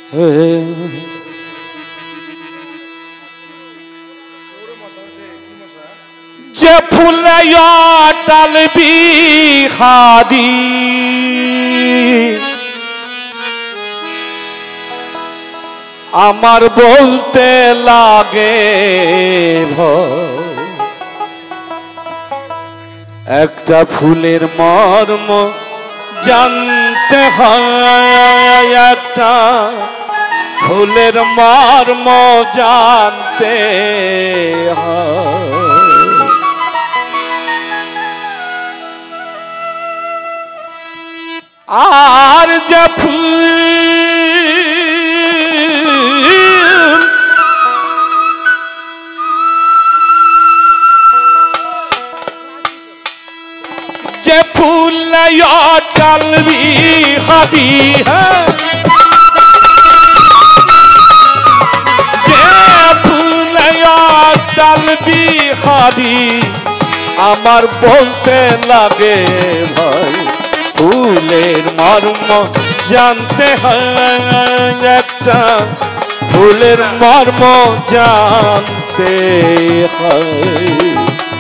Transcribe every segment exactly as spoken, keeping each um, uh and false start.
যে ফুলে অটল বিহারি আমার বলতে লাগে একটা ফুলের মর্ম জানতে হয়, একটা ফুলের মর্ম জানতে হয়। আর যে ফুল যে ফুল অটল বিহারি যে ফুল অটল বিহারি আমার বলতে লাগে ভাই ফুলের মর্ম জানতে হয়, একটা ফুলের মর্ম জানতে হয়।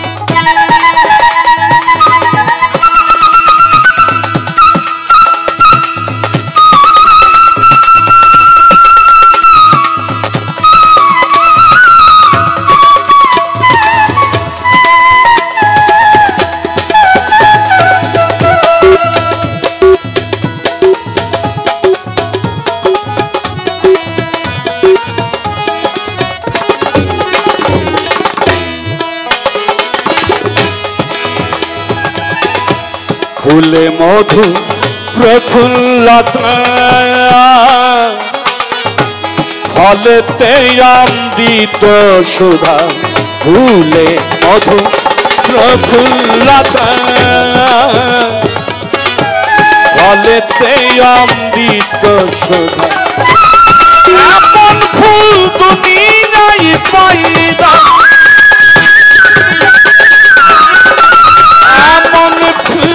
ফুলে মধু প্রফুল্লতা ফলেতে অমৃত সুধা, ফুলে মধু প্রফুল্লতা ফলেতে অমৃত সুধা। এমন ফুল দুনিয়ায় পয়দা, এমন ফুল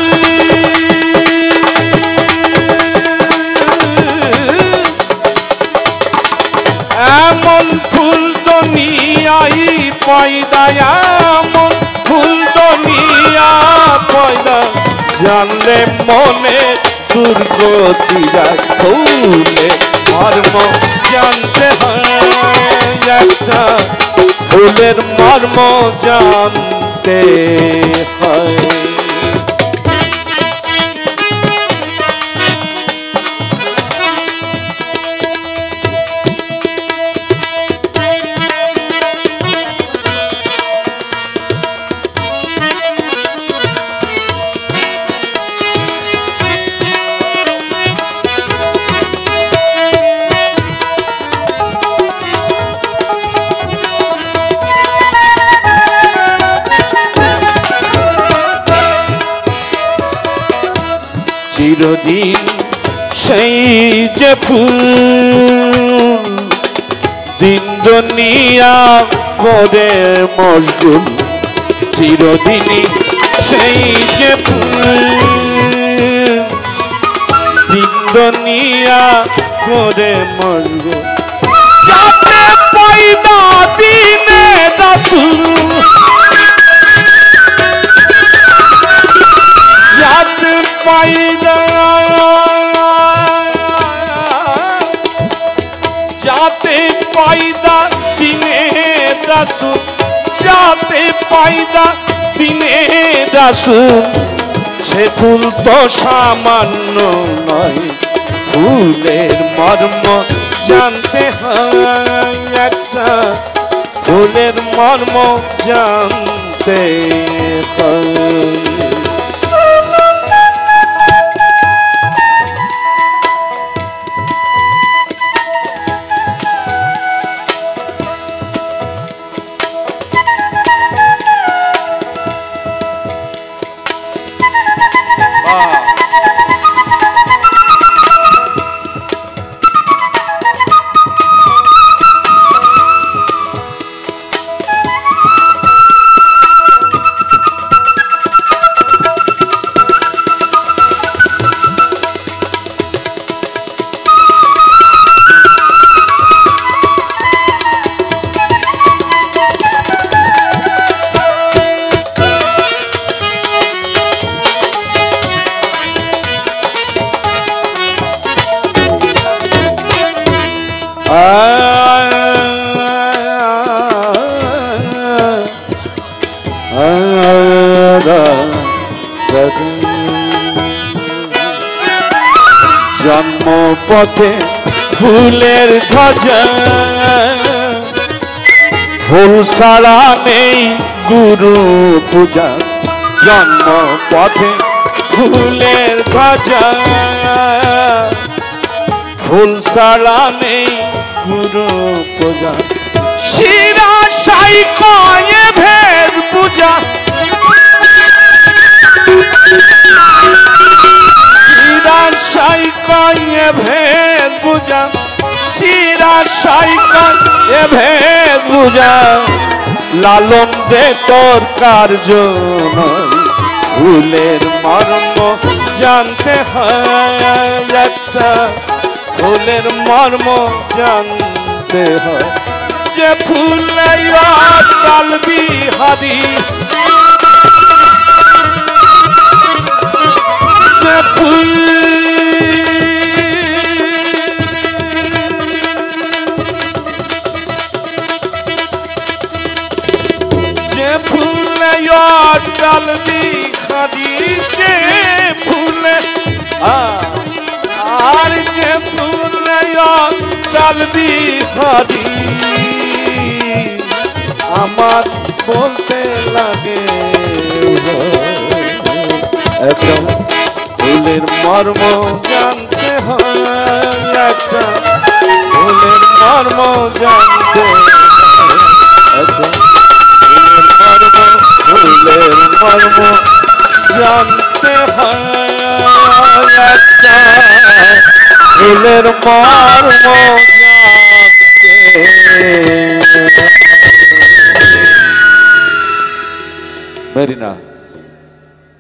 এমন ফুল দুনিয়ায় পয়দা, এমন ফুল দুনিয়া পয়দা জানলে মনে দুর্গতি যায়। ফুলে মর্ম জানতে হয়, একটা ফুলের মর্ম জানতে হয়। চিরদিন সেই যে ফুল দিন দুনিয়া করে মশগুল, চিরদিনই সেই যে ফুল দিন দুনিয়া করে মশগুল। যাতে পয়দা দিনে রাসূল, যাতে পয়দা যাতে পয়দা দিনে রাসূল, যাতে পয়দা দিনে রাসূল, সে ফুল তো সামান্য নয়, ফুলের মর্ম জানতে হয়, একটা ফুলের মর্ম জানতে হয়। জন্ম পথে ফুলের ধ্বজা ফুল ছাড়া নেই গুরু পূজা জন্ম পথে ফুলের ধ্বজা ফুল ছাড়া নেই গুরু পূজা শিরা সাই কয়ে ভেদ পূজা শিরা সাই কয়ে ভেদ পূজা শিরা সাই কয়ে ভেদ পূজা লালন দে তোর কার্য নয় ফুলের মর্ম জানতে হয় একটা ফুলের মর্ম জানতে হয় যে ফুলে ডাল বিহারি যে ফুল যে ফুলে ডাল বিহারি যে ফুলে আর যে ফুলে ডাল বিহারি আমার বলতে লাগে একটা ফুলের মর্ম জানতে হয় একটা ফুলের মর্ম জানতে একটা ফুলের মর্ম ফুলের মর্ম জানতে হয় একটা ফুলের মর্ম জানতে মেরিনা।